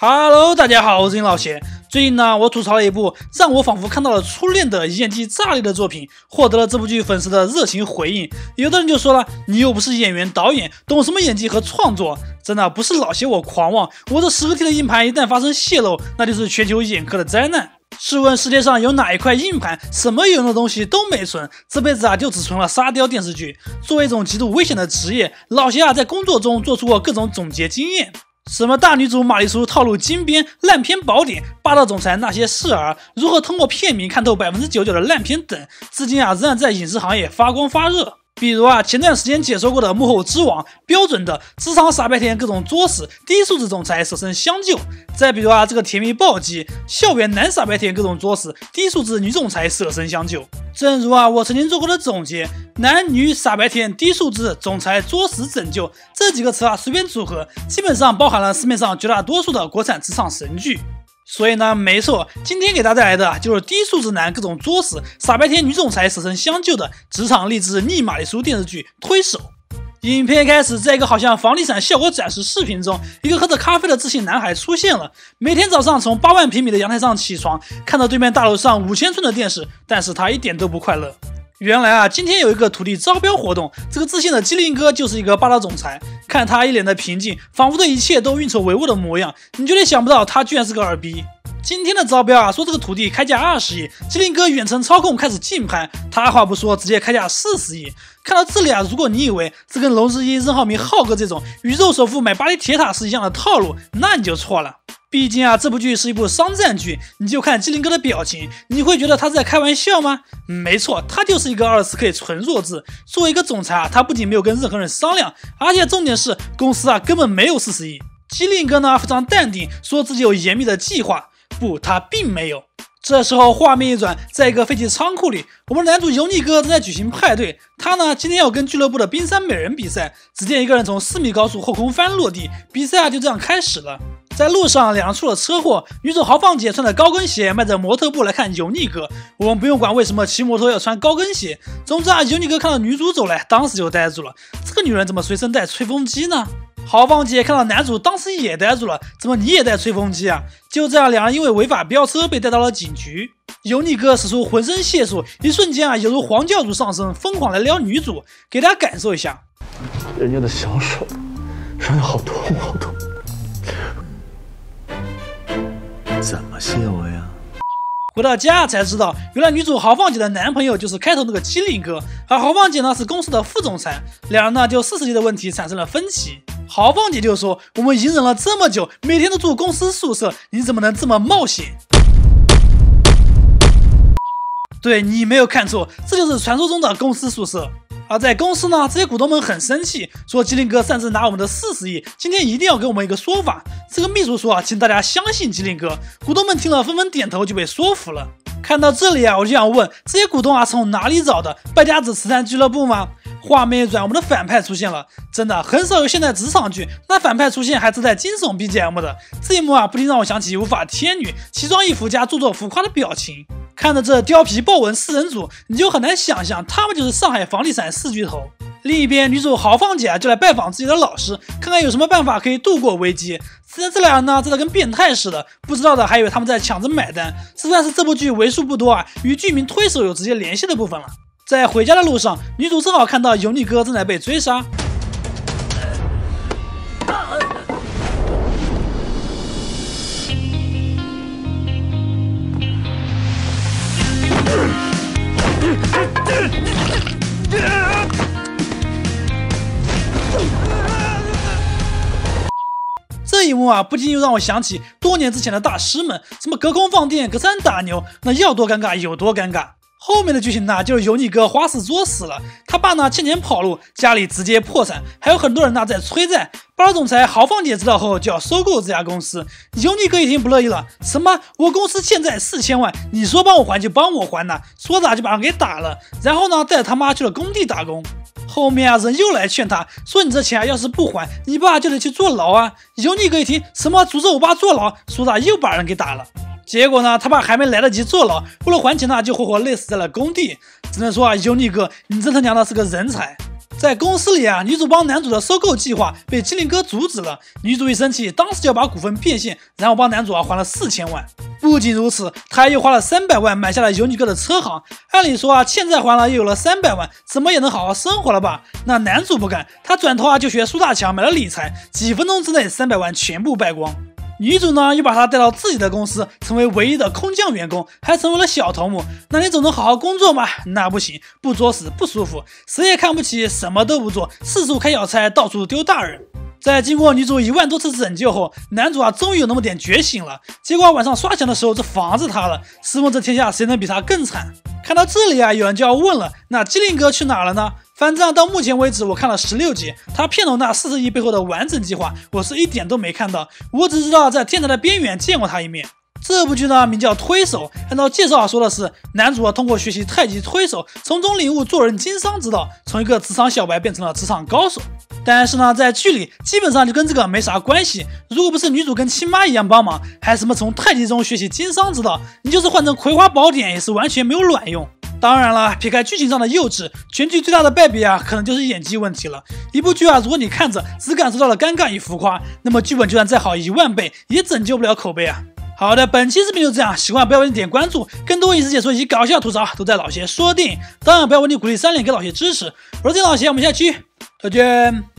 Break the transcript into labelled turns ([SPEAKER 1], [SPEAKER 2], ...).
[SPEAKER 1] Hello， 大家好，我是金老邪。最近呢，我吐槽了一部让我仿佛看到了初恋的演技炸裂的作品，获得了这部剧粉丝的热情回应。有的人就说了，你又不是演员导演，懂什么演技和创作？真的不是老邪我狂妄，我这10个 T 的硬盘一旦发生泄漏，那就是全球眼科的灾难。试问世界上有哪一块硬盘什么有用的东西都没存，这辈子就只存了沙雕电视剧。作为一种极度危险的职业，老邪在工作中做出过各种总结经验。什么大女主玛丽苏套路金边、烂片宝典、霸道总裁那些事儿，如何通过片名看透99%的烂片等，至今仍然在影视行业发光发热。比如前段时间解说过的幕后之王，标准的职场傻白甜各种作死，低素质总裁舍身相救。再比如这个甜蜜暴击，校园男傻白甜各种作死，低素质女总裁舍身相救。正如我曾经做过的总结，男女傻白甜低素质总裁作死拯救这几个词随便组合，基本上包含了市面上绝大多数的国产职场神剧。所以呢，没错，今天给大家带来的就是低素质男各种作死，傻白甜女总裁舍身相救的职场励志逆玛丽苏电视剧推手。影片开始，在一个好像房地产效果展示视频中，一个喝着咖啡的自信男孩出现了。每天早上从8万平米的阳台上起床，看到对面大楼上5000寸的电视，但是他一点都不快乐。原来今天有一个土地招标活动，这个自信的机灵哥就是一个霸道总裁。看他一脸的平静，仿佛对一切都运筹帷幄的模样，你绝对想不到他居然是个二逼。今天的招标说这个土地开价20亿，机灵哥远程操控开始竞拍，他二话不说直接开价40亿。看到这里如果你以为这跟龙之一、任浩明、浩哥这种宇宙首富买巴黎铁塔是一样的套路，那你就错了。毕竟这部剧是一部商战剧，你就看机灵哥的表情，你会觉得他在开玩笑吗？没错，他就是一个24K 纯弱智。作为一个总裁他不仅没有跟任何人商量，而且重点是公司根本没有40亿。机灵哥呢非常淡定，说自己有严密的计划，不，他并没有。这时候画面一转，在一个废弃仓库里，我们的男主油腻哥正在举行派对。他呢今天要跟俱乐部的冰山美人比赛，只见一个人从4米高处后空翻落地，比赛就这样开始了。在路上两人出了车祸，女主豪放姐穿着高跟鞋迈着模特步来看油腻哥。我们不用管为什么骑摩托要穿高跟鞋，总之油腻哥看到女主走来，当时就呆住了。这个女人怎么随身带吹风机呢？豪放姐看到男主，当时也呆住了，怎么你也带吹风机啊？就这样，两人因为违法飙车被带到了警局。油腻哥使出浑身解数，一瞬间犹如黄教主上身，疯狂来撩女主，给大家感受一下。
[SPEAKER 2] 人家的小手让人好痛好痛，怎么卸我呀？
[SPEAKER 1] 回到家才知道，原来女主豪放姐的男朋友就是开头那个机灵哥，而豪放姐呢是公司的副总裁，两人呢就40亿的问题产生了分歧。豪放姐就说：“我们隐忍了这么久，每天都住公司宿舍，你怎么能这么冒险？”对，你没有看错，这就是传说中的公司宿舍。而在公司呢，这些股东们很生气，说机灵哥擅自拿我们的40亿，今天一定要给我们一个说法。这个秘书说请大家相信机灵哥。股东们听了纷纷点头，就被说服了。看到这里我就想问，这些股东是从哪里找的？败家子慈善俱乐部吗？画面一转，我们的反派出现了。真的很少有现代职场剧，那反派出现还自带惊悚 BGM 的。这一幕不禁让我想起无法天女奇装异服加做作浮夸的表情。看着这貂皮豹纹4人组，你就很难想象他们就是上海房地产4巨头。另一边，女主豪放姐就来拜访自己的老师，看看有什么办法可以度过危机。这俩人呢，真的跟变态似的，不知道的还以为他们在抢着买单。这算是这部剧为数不多与剧名推手有直接联系的部分了。在回家的路上，女主正好看到油腻哥正在被追杀。这一幕不禁又让我想起多年之前的大师们，什么隔空放电、隔山打牛，那要多尴尬有多尴尬。后面的剧情呢，就是油腻哥花式作死了，他爸呢欠钱跑路，家里直接破产，还有很多人呢在催债。霸道总裁豪放姐知道后就要收购这家公司，油腻哥一听不乐意了，什么我公司欠债4000万，你说帮我还就帮我还呐，说着就把人给打了，然后呢带着他妈去了工地打工。后面人又来劝他说，你这钱要是不还，你爸就得去坐牢啊。油腻哥一听什么诅咒我爸坐牢，说着又把人给打了。结果呢，他爸还没来得及坐牢，为了还钱呢，就活活累死在了工地。只能说油腻哥，你真他娘的是个人才。 在公司里女主帮男主的收购计划被机灵哥阻止了，女主一生气，当时就要把股份变现，然后帮男主还了4000万。不仅如此，他又花了300万买下了有女哥的车行，按理说欠债还了，又有了300万，怎么也能好好生活了吧？那男主不干，他转头就学苏大强买了理财，几分钟之内300万全部败光。女主呢，又把他带到自己的公司，成为唯一的空降员工，还成为了小头目。那你总能好好工作吗？那不行，不作死不舒服，谁也看不起，什么都不做，四处开小差，到处丢大人。在经过女主1万多次拯救后，男主终于有那么点觉醒了。结果晚上刷墙的时候，这房子塌了。试问这天下谁能比他更惨？看到这里有人就要问了，那机灵哥去哪了呢？反正到目前为止我看了16集，他骗我那40亿背后的完整计划，我是一点都没看到。我只知道在天台的边缘见过他一面。这部剧呢名叫推手，按照介绍说的是男主通过学习太极推手，从中领悟做人经商之道，从一个职场小白变成了职场高手。但是呢，在剧里基本上就跟这个没啥关系。如果不是女主跟亲妈一样帮忙，还什么从太极中学习经商之道，你就是换成葵花宝典也是完全没有卵用。当然了，撇开剧情上的幼稚，全剧最大的败笔可能就是演技问题了。一部剧如果你看着只感受到了尴尬与浮夸，那么剧本就算再好1万倍，也拯救不了口碑好的，本期视频就这样，喜欢不要忘记点关注，更多影视解说以及搞笑吐槽都在老邪说电影。当然不要忘记鼓励3连给老邪支持。我是老邪，我们下期再见。